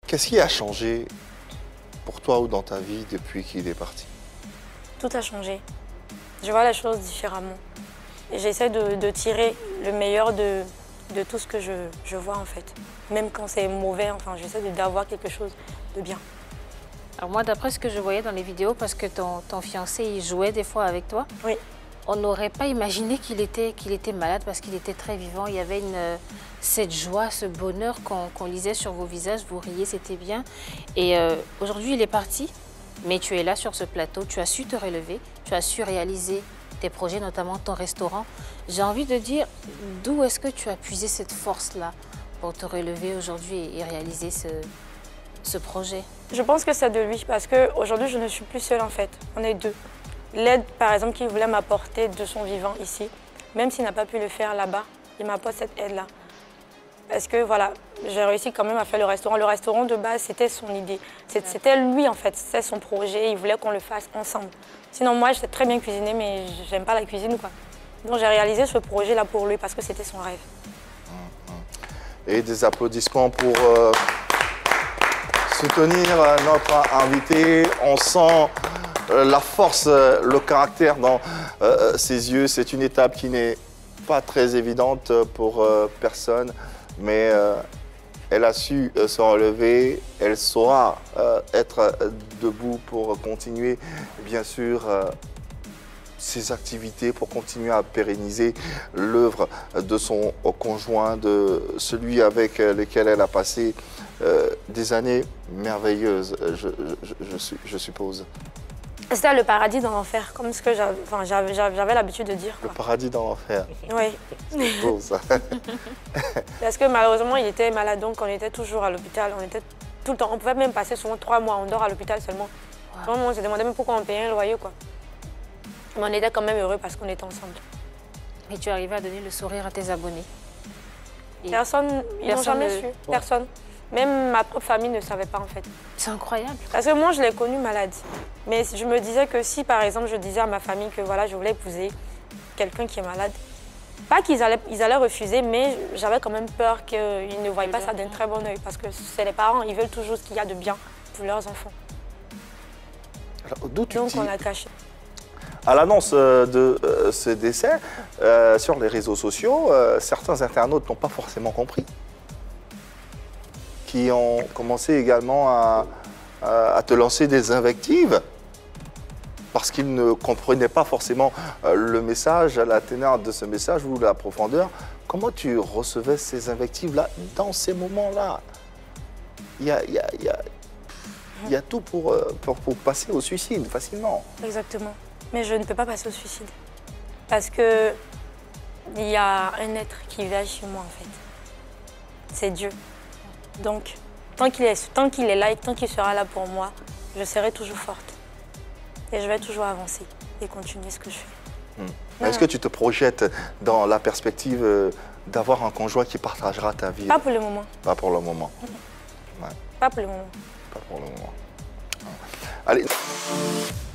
Qu'est-ce qui a changé pour toi ou dans ta vie depuis qu'il est parti? Tout a changé. Je vois la chose différemment. Et j'essaie de tirer le meilleur de tout ce que je vois en fait. Même quand c'est mauvais, enfin, j'essaie d'avoir quelque chose de bien. Alors moi, d'après ce que je voyais dans les vidéos, parce que ton fiancé, il jouait des fois avec toi, Oui. on n'aurait pas imaginé qu'il était malade parce qu'il était très vivant. Il y avait cette joie, ce bonheur qu'on lisait sur vos visages. Vous riez, c'était bien. Et aujourd'hui, il est parti, mais tu es là sur ce plateau. Tu as su te relever, tu as su réaliser tes projets, notamment ton restaurant. J'ai envie de dire, d'où est-ce que tu as puisé cette force-là pour te relever aujourd'hui et réaliser ce projet? Je pense que c'est de lui parce qu'aujourd'hui, je ne suis plus seule en fait. On est deux. L'aide, par exemple, qu'il voulait m'apporter de son vivant ici, même s'il n'a pas pu le faire là-bas, il m'apporte cette aide-là. Parce que voilà, j'ai réussi quand même à faire le restaurant. Le restaurant de base, c'était son idée. C'était lui en fait, c'était son projet. Il voulait qu'on le fasse ensemble. Sinon, moi, je sais très bien cuisiner, mais j'aime pas la cuisine quoi. Donc, j'ai réalisé ce projet-là pour lui parce que c'était son rêve. Et des applaudissements pour soutenir notre invité. On sent la force, le caractère dans ses yeux. C'est une étape qui n'est pas très évidente pour personne, mais elle a su se relever. Elle saura être debout pour continuer, bien sûr, ses activités, pour continuer à pérenniser l'œuvre de son conjoint, de celui avec lequel elle a passé des années merveilleuses, je suppose. C'était le paradis dans l'enfer, comme ce que j'avais l'habitude de dire. Le paradis dans l'enfer. Oui. C'est beau ça. Parce que malheureusement, il était malade, donc on était toujours à l'hôpital. On était tout le temps. On pouvait même passer souvent 3 mois, on dort à l'hôpital seulement. Wow. On se demandait même pourquoi on payait un loyer, quoi. Mais on était quand même heureux parce qu'on était ensemble. Et tu arrivais à donner le sourire à tes abonnés? Personne, ils n'ont jamais su. Personne. Même ma propre famille ne savait pas en fait. C'est incroyable. Parce que moi, je l'ai connu malade. Mais je me disais que si, par exemple, je disais à ma famille que voilà, je voulais épouser quelqu'un qui est malade, pas qu'ils allaient refuser, mais j'avais quand même peur qu'ils ne voient pas ça d'un très bon œil. Parce que c'est les parents, ils veulent toujours ce qu'il y a de bien pour leurs enfants. Donc on a caché. À l'annonce de ce décès, sur les réseaux sociaux, certains internautes n'ont pas forcément compris, qui ont commencé également à te lancer des invectives parce qu'ils ne comprenaient pas forcément le message, la teneur de ce message ou la profondeur. Comment tu recevais ces invectives-là dans ces moments-là? Il y a tout pour passer au suicide facilement. Exactement. Mais je ne peux pas passer au suicide. Parce que il y a un être qui vit chez moi en fait. C'est Dieu. Donc, tant qu'il est là et tant qu'il sera là pour moi, je serai toujours forte. Et je vais toujours avancer et continuer ce que je fais. Est-ce que tu te projettes dans la perspective d'avoir un conjoint qui partagera ta vie? Pas pour le moment. Pas pour le moment. Ouais. Pas pour le moment. Pas pour le moment. Allez.